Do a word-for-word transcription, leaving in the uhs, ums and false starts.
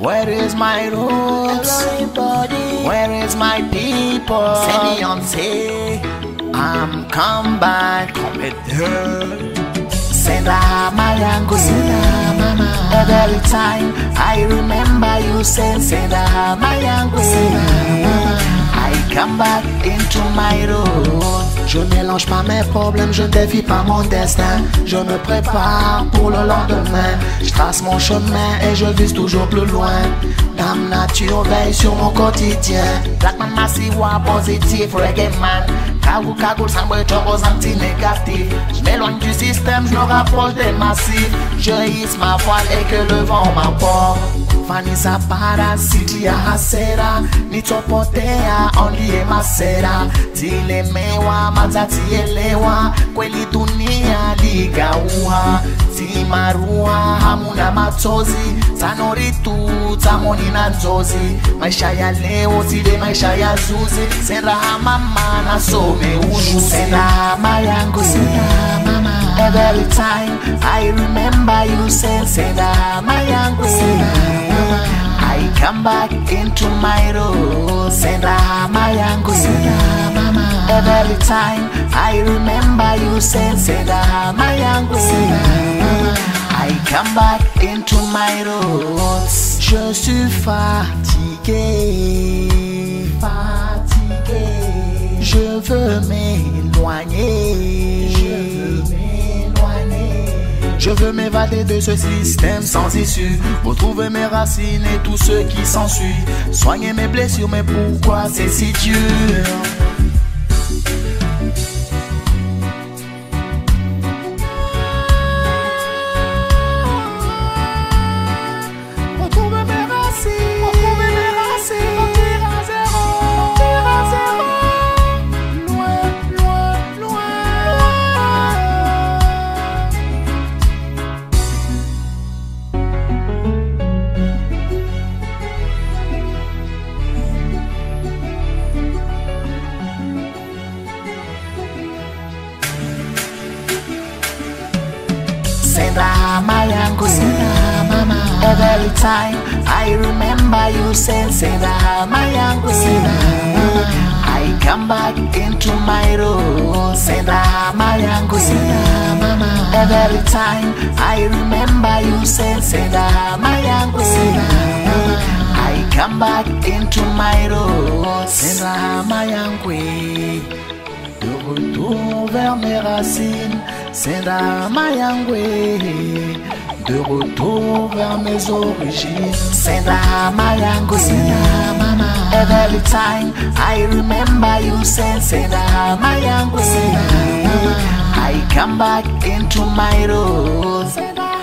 Where is my roots? Everybody, Where is my people? c'est Beyoncé. I'm come back. Senda Mayangu, Senda Mama. Every time I remember you say Senda Mayangu, Senda Mama. I come back into my road. Je mélange pas mes problèmes, je ne dévie pas mon destin. Je me prépare pour le lendemain. Je trace mon chemin et je vise toujours plus loin. Dame nature veille sur mon quotidien. Black man massive, positif, reggae man. Kagou kagou sans breton aux anti-négatifs. Je m'éloigne du système, je me rapproche des massifs. Je hisse ma voile et que le vent m'apporte. Vanessa para, City hasera. Nitopotea, only masera. Tile mewa, mazati elewa. Kweli dunia ligaua. Timarua, hamuna matozi. Tanoritu, tamoni na nzozi. Maisha ya leo, tile maisha ya zuzi. Sera mama na some uju. Sera mayangu, sera mama. Every time I remember you say Sera mayangu, sera mama. I come back into my road. Sera mayangu, sera mama. Every time I remember you say Sera mayangu, sera mama. I come back into my roads. Je suis fatigué, fatigué. Je veux m'éloigner, je veux m'éloigner. Je veux m'évader de ce système sans issue. Retrouver mes racines et tout ce qui s'ensuit. Soigner mes blessures, mais pourquoi c'est si dur? Senda mayangu, senda mama. Every time I remember you say Senda mayangu, senda mama. I come back into my road. Senda mayangu, senda mama. Every time I remember you say Senda mayangu, senda mama. I come back into my road. Senda mayangu, de retour vers mes racines. Senda Mayangwe, de retour vers mes origines. Senda Mayangwe, Senda Mama. Every time I remember you say Senda Mayangwe, Senda Mama. I come back into my road.